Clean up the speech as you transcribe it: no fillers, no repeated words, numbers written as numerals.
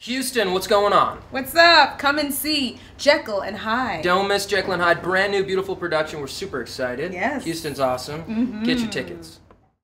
Houston, what's going on? What's up? Come and see Jekyll and Hyde. Don't miss Jekyll and Hyde. Brand new, beautiful production. We're super excited. Yes. Houston's awesome. Get your tickets.